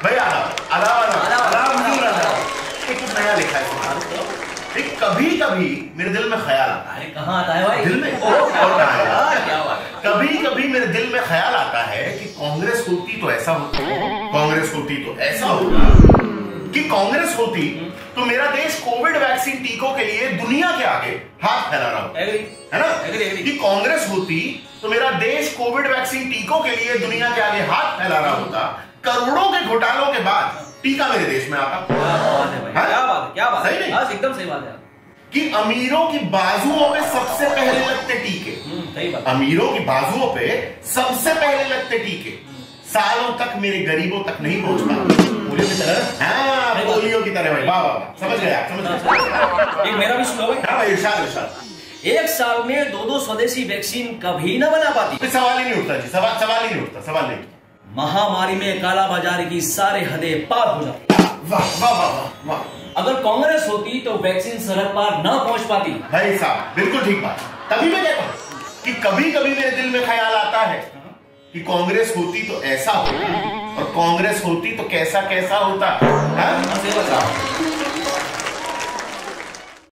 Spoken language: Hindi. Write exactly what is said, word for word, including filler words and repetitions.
भाई आदाब आदाब आदाब आदाब आदाब। एक कुछ नया लिखा है, एक कभी कभी मेरे दिल में ख्याल आता है। कहाँ आता है भाई? दिल में और क्या बात है। कभी कभी मेरे दिल में ख्याल आता है कि कांग्रेस होती तो ऐसा होता, कांग्रेस होती तो ऐसा होता, कि कांग्रेस होती तो मेरा देश कोविड वैक्सीन टीकों के लिए दुनिया के आगे हाथ फैला रहा होता, है ना? Agree, agree. कि कांग्रेस होती तो मेरा देश कोविड वैक्सीन टीकों के लिए दुनिया के आगे हाथ फैला रहा होता, करोड़ों के घोटालों के बाद टीका मेरे देश में आता। क्या बात है भाई, क्या बात है, क्या बात है, सही नहीं? एकदम सही बात है कि अमीरों की बाजुओं पे सबसे पहले लगते टीके, सही बात। अमीरों की बाजुओं पे सबसे पहले लगते टीके सालों तक मेरे गरीबों तक नहीं पहुंच पाते। पोलियो की तरह। हाँ, पोलियो की तरह भाई। वाह वाह, समझ गए आप, समझ गए। एक मेरा भी सुनो भाई। हाँ भाई, इरशाद इरशाद। एक साल में दो दो स्वदेशी वैक्सीन कभी ना बना पाती। सवाल ही नहीं उठता जी, सवाल सवाल ही नहीं उठता, सवाल नहीं। महामारी में काला बाजारी की सारे हदें पार हो जाती। वाह वाह वाह वाह वाह। अगर कांग्रेस होती तो वैक्सीन सरहद पार न पहुंच पाती। भाई साहब बिल्कुल ठीक बात। तभी मैं कहता हूं कि कभी कभी मेरे दिल में ख्याल आता है कि कांग्रेस होती तो ऐसा होता, और कांग्रेस होती तो कैसा कैसा होता। हाँ?